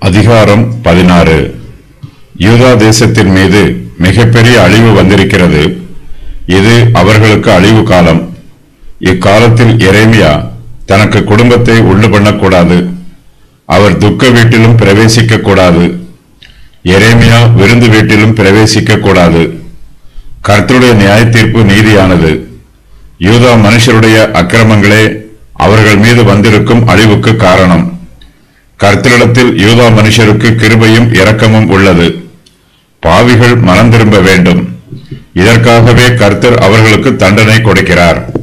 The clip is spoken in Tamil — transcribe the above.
அதிகாரம் 16. யூதா தேசத்தின் மீது மிகப்பெரிய அழிவு வந்திருக்கிறது. இது அவர்களுக்கு அழிவு காலம். இக்காலத்தில் எரேமியா தனக்கு குடும்பத்தை உண்டு பண்ணக்கூடாது. அவர் துக்க வீட்டிலும் பிரவேசிக்க கூடாது. எரேமியா விருந்து வீட்டிலும் பிரவேசிக்க கூடாது. கர்த்தருடைய நியாய தீர்ப்பு நீதியானது. யூதா மனுஷருடைய அக்கிரமங்களே அவர்கள் மீது வந்திருக்கும் அழிவுக்கு காரணம். கர்த்தரிடத்தில் யூதா மனுஷருக்கு கிருபையும் இரக்கமும் உள்ளது. பாவிகள் மனம் திரும்ப வேண்டும். இதற்காகவே கர்த்தர் அவர்களுக்கு தண்டனை கொடுக்கிறார்.